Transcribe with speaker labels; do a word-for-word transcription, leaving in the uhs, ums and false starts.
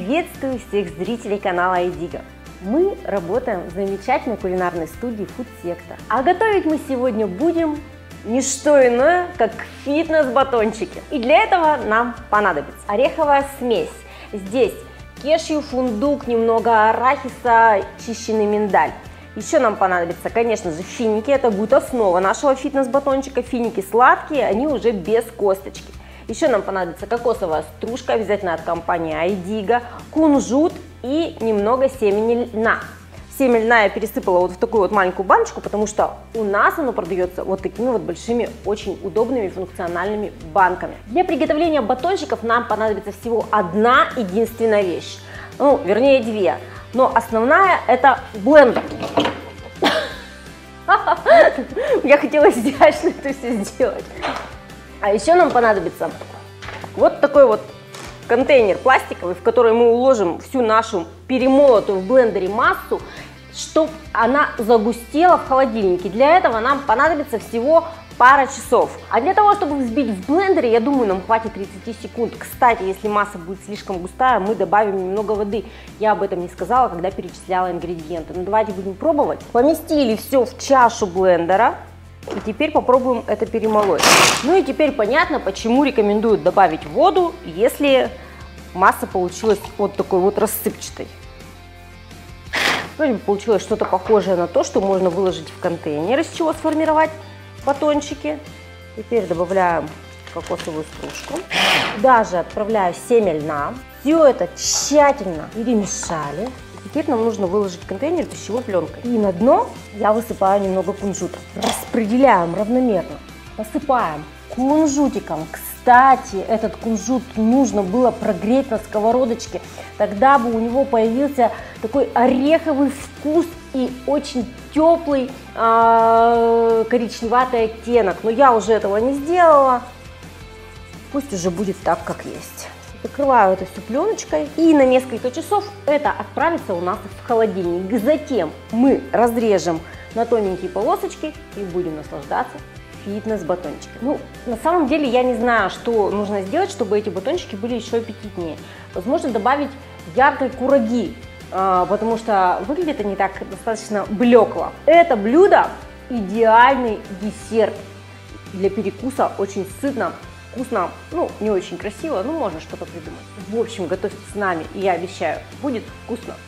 Speaker 1: Приветствую всех зрителей канала Айдиго. Мы работаем в замечательной кулинарной студии Food Sector. А готовить мы сегодня будем не что иное, как фитнес-батончики. И для этого нам понадобится ореховая смесь. Здесь кешью, фундук, немного арахиса, чищенный миндаль. Еще нам понадобится, конечно же, финики. Это будет основа нашего фитнес-батончика. Финики сладкие, они уже без косточки. Еще нам понадобится кокосовая стружка, обязательно от компании Айдиго, кунжут и немного семени льна. Семя льна я пересыпала вот в такую вот маленькую баночку, потому что у нас оно продается вот такими вот большими, очень удобными функциональными банками. Для приготовления батончиков нам понадобится всего одна единственная вещь, ну, вернее две, но основная это блендер. Я хотела изящно это все сделать. А еще нам понадобится вот такой вот контейнер пластиковый, в который мы уложим всю нашу перемолотую в блендере массу, чтобы она загустела в холодильнике. Для этого нам понадобится всего пара часов. А для того, чтобы взбить в блендере, я думаю, нам хватит тридцати секунд. Кстати, если масса будет слишком густая, мы добавим немного воды. Я об этом не сказала, когда перечисляла ингредиенты. Но давайте будем пробовать. Поместили все в чашу блендера. И теперь попробуем это перемолоть. Ну и теперь понятно, почему рекомендуют добавить воду, если масса получилась вот такой вот рассыпчатой. Вроде бы получилось что-то похожее на то, что можно выложить в контейнер, из чего сформировать батончики. Теперь добавляем кокосовую стружку. Даже отправляю семя льна. Все это тщательно перемешали. Теперь нам нужно выложить контейнер пищевой пленкой. И на дно я высыпаю немного кунжута. Распределяем равномерно. Посыпаем кунжутиком. Кстати, этот кунжут нужно было прогреть на сковородочке. Тогда бы у него появился такой ореховый вкус и очень теплый э, коричневатый оттенок. Но я уже этого не сделала. Пусть уже будет так, как есть. Закрываю это все пленочкой, и на несколько часов это отправится у нас в холодильник. Затем мы разрежем на тоненькие полосочки и будем наслаждаться фитнес-батончиками. Ну, на самом деле я не знаю, что нужно сделать, чтобы эти батончики были еще аппетитнее. Возможно, добавить яркой кураги, потому что выглядит они так достаточно блекло. Это блюдо идеальный десерт для перекуса, очень сытно. Вкусно, ну, не очень красиво, но можно что-то придумать. В общем, готовьте с нами, и я обещаю, будет вкусно.